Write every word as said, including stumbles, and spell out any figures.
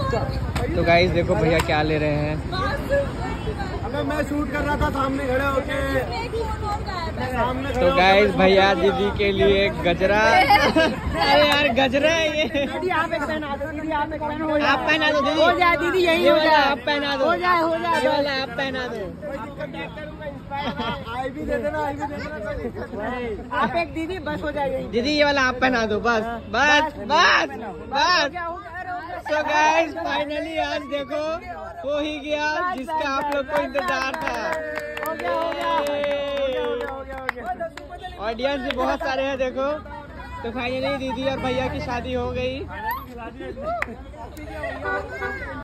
तो गाइस देखो भैया क्या ले रहे हैं। अबे मैं शूट कर रहा था सामने खड़े होके। तो गाइस भैया दीदी के लिए गजरा। अरे यार गजरा है ये। दीदी आप एक पहना दो, दीदी आप एक पहना दो। आप पहना दो दीदी। हो जाए दीदी, यही हो जाए। आप पहना दो। हो जाए हो जाए ये वाला आप पहना दो। आई भी दे देना, आई भी दे देना। आप एक दीदी बस हो जाएगी। दीदी ये वाला आप पहना दो बस बस बस बस। तो गाइस फाइनली आज देखो हो ही गया जिसका आप लोग को इंतजार था। ऑडियंस भी बहुत सारे हैं देखो। तो फाइनली दीदी और भैया की शादी हो गई।